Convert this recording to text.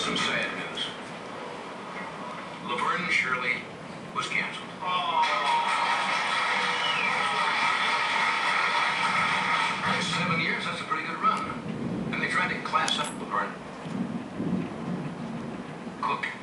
some sad news. Laverne and Shirley was canceled. 7 years, that's a pretty good run. And they tried to class up Laverne. Cook.